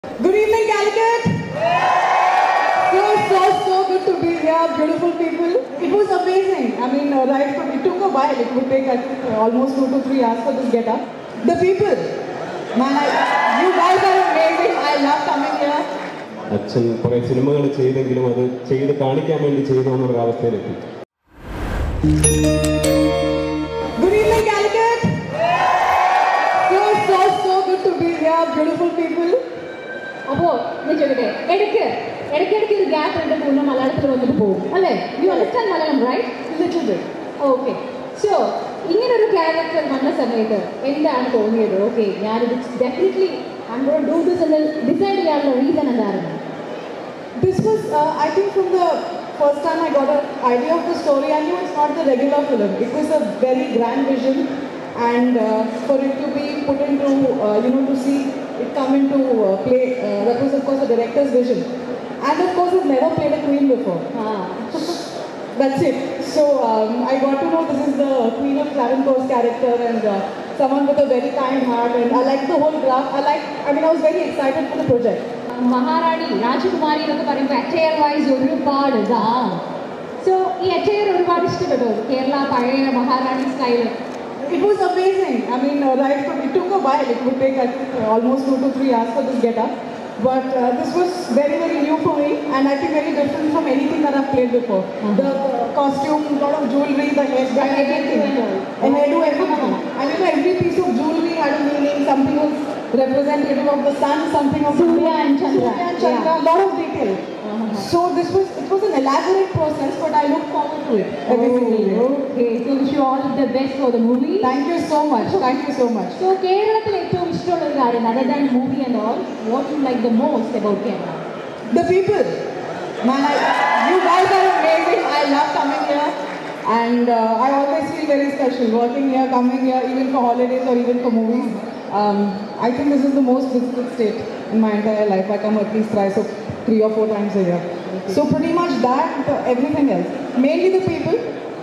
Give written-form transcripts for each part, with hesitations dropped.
Good evening, Calicut. So good to be here. Beautiful people. It was amazing. I mean, right from it took a while. It would take I think almost 2 to 3 hours for this get up. The people, man, you guys are amazing. I love coming here. അച്ഛൻ കുറേ സിനിമകൾ ചെയ്തെങ്കിലും അത് ചെയ്ത് കാണിക്കാൻ വേണ്ടി ചെയ്തു എന്നുള്ള അവസ്ഥയിലെത്തി. Good evening, Calicut. So good to be here. Beautiful people. അപ്പോൾ ഞാൻ ചോദിക്കട്ടെ, ഇടയ്ക്കിടയ്ക്ക് ഒരു ഗ്യാപ്പ് ഉണ്ട്, പൂർണ്ണ മലയാളത്തിൽ വന്നിട്ട് പോകും അല്ലേ? You understand Malayalam right? Okay. So ഇങ്ങനൊരു ക്യാരക്ടർ വന്ന സമയത്ത് എന്താണ് തോന്നിയത്? ഓക്കെ, ഞാനിത് definitely I going to do this എന്ന് ഡിസൈഡ് ചെയ്യാനുള്ള റീസൺ എന്തായിരുന്നു? This was, I think, from the first time I got an idea of the story, I knew it's not the regular film. It was a very grand vision, and for it to be put into, to see it come into play, that was of course the director's vision. And of course, I've never played a queen before. That's it. So I got to know this is the Queen of Travancore's character, and someone with a very kind heart, and I liked the whole graph. I was very excited for the project. മഹാറാണി രാജകുമാരി എന്നൊക്കെ പറയുമ്പോൾ attire vice ഒരുപാട് ഇതാണ്. So ഈ attire ഒരുപാട് ഇഷ്ടപ്പെട്ടു, കേരള പഴയ മഹാറാണി style. It was amazing. Right from it took a while. It would take I think almost 2 to 3 hours for this get up. But this was very, very new for me, and I think very different from anything that I've played before. The costume, a lot of jewelry, the hairband, everything. And I do everything. And every piece of jewelry had a meaning. Something was representative of the sun, something of Surya and Chandra. A lot of detail. So it was an elaborate process, but I look forward to it every single day. Okay, so wish you all the best for the movie. Thank you so much. Thank you so much. So കേരളത്തിൽ ഏറ്റവും ഇഷ്ടമുള്ള ഒരു കാര്യം, other than movie and all, what you like the most about Kerala? The people. Man, you guys are amazing. I love coming here, and I always feel very special working here, coming here, even for holidays or even for movies. I think this is the most visited state in my entire life. I come at least thrice or 3 or 4 times a year. Okay. So pretty much that, everything else. Mainly the people.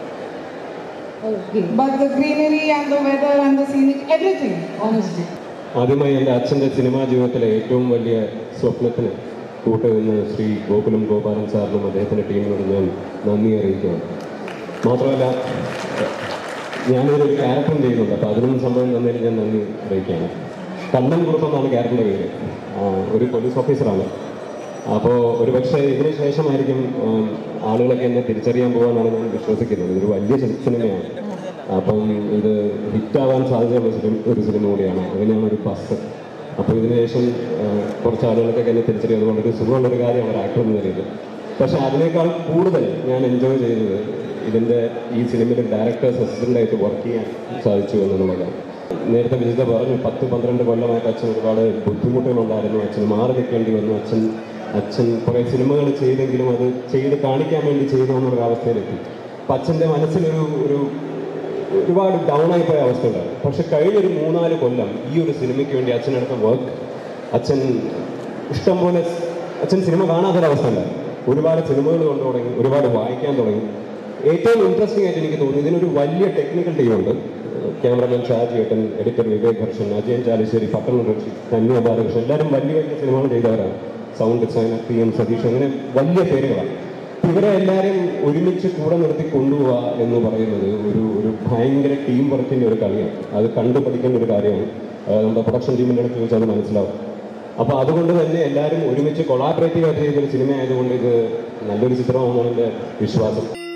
Okay. But the greenery and the weather and the scenic, everything, honestly. ആദ്യമായി എൻ്റെ അച്ഛൻ്റെ cinema ജീവിതത്തിലെ ഏറ്റവും വലിയ സ്വപ്നത്തിന് കൂട്ടുനിന്ന് ശ്രീ ഗോകുലം ഗോപാലൻ സാറിനും അദ്ദേഹത്തിൻ്റെ ടീമിനോട് ഞാൻ നന്ദി അറിയിക്കുകയാണ്. മാത്രമല്ല, ഞാനൊരു ക്യാരക്ടറും ചെയ്യുന്നുണ്ട്, അപ്പോൾ അതിനും സംഭവം തന്നതിന് ഞാൻ നന്ദി അറിയിക്കുകയാണ്. കണ്ണൻ കുറുപ്പെന്നാണ് ക്യാരക്ടറിൻ്റെ പേര്. ഒരു പോലീസ് ഓഫീസറാണ്. അപ്പോൾ ഒരുപക്ഷെ ഇതിന് ശേഷമായിരിക്കും ആളുകളൊക്കെ എന്നെ തിരിച്ചറിയാൻ പോകാനാണ് ഞാൻ വിശ്വസിക്കുന്നത്. ഇതൊരു വലിയ സിനിമയാണ്. അപ്പം ഇത് ഹിറ്റാവാൻ സാധ്യതയുള്ള ഒരു സിനിമ കൂടിയാണ്. അങ്ങനെയാണ് ഒരു ഫസ്റ്റ്. അപ്പോൾ ഇതിന് ശേഷം കുറച്ച് ആളുകൾക്കൊക്കെ എന്നെ തിരിച്ചറിയാൻ വളരെ സുഖമുള്ളൊരു കാര്യമാണ് ആക്ടർ എന്ന നിലയിൽ. പക്ഷേ അതിനേക്കാൾ കൂടുതൽ ഞാൻ എൻജോയ് ചെയ്തത് ഈ സിനിമയിൽ ഡയറക്ടേഴ്സ് അസിസ്റ്റൻ്റായിട്ട് വർക്ക് ചെയ്യാൻ സാധിച്ചു എന്നുള്ളതാണ്. നേരത്തെ വിജിത പറഞ്ഞു, 10-12 കൊല്ലമായിട്ട് അച്ഛൻ ഒരുപാട് ബുദ്ധിമുട്ടുകളുണ്ടായിരുന്നു. അച്ഛന് മാറി നിൽക്കേണ്ടി വന്നു. അച്ഛൻ കുറേ സിനിമകൾ ചെയ്തെങ്കിലും അത് ചെയ്ത് കാണിക്കാൻ വേണ്ടി ചെയ്തു എന്നുള്ള അവസ്ഥയിലെത്തി. അപ്പം അച്ഛൻ്റെ മനസ്സിലൊരു ഒരുപാട് ഡൗൺ ആയിപ്പോയ അവസ്ഥ ഉണ്ടായിരുന്നു. പക്ഷെ കഴിഞ്ഞൊരു 3-4 കൊല്ലം ഈ ഒരു സിനിമയ്ക്ക് വേണ്ടി അച്ഛനെടുത്ത വർക്ക്, അച്ഛൻ ഇഷ്ടംപോലെ അച്ഛൻ സിനിമ കാണാത്തൊരവസ്ഥ ഉണ്ടായിരുന്നു. ഒരുപാട് സിനിമകൾ കണ്ടു തുടങ്ങി, ഒരുപാട് വായിക്കാൻ തുടങ്ങി. ഏറ്റവും ഇൻട്രസ്റ്റിംഗ് ആയിട്ട് എനിക്ക് തോന്നി, ഇതിനൊരു വലിയ ടെക്നിക്കൽ ടീമുണ്ട്. ക്യാമറമാൻ ഷാജി ഏട്ടൻ, എഡിറ്റർ വിവേക് ഹർഷൻ, അജയൻ ചാലിശ്ശേരി, പട്ടൺ ഋഷി, ധന്യ ബാലകൃഷ്ണൻ, എല്ലാവരും വലിയ വലിയ സിനിമകൾ ചെയ്തവരാണ്. സൗണ്ട് ഡിസൈനർ PM സതീഷ്, അങ്ങനെ വലിയ പേരുകളാണ്. ഇവരെ എല്ലാവരെയും ഒരുമിച്ച് കൂടെ നിർത്തി കൊണ്ടുപോവുക എന്ന് പറയുന്നത് ഒരു ഭയങ്കര ടീം വർക്കിൻ്റെ ഒരു കളിയാണ്. അത് കണ്ടുപഠിക്കേണ്ട ഒരു കാര്യമാണ്. നമ്മുടെ പ്രൊഡക്ഷൻ ടീമിൻ്റെ അടുത്ത് ചോദിച്ചാൽ അത് മനസ്സിലാവും. അപ്പോൾ അതുകൊണ്ട് തന്നെ എല്ലാവരും ഒരുമിച്ച് കൊളാബറേറ്റീവ് ആയിട്ട് ചെയ്തൊരു സിനിമ ആയതുകൊണ്ട് ഇത് നല്ലൊരു ചിത്രമാണെന്നാണ് എൻ്റെ വിശ്വാസം.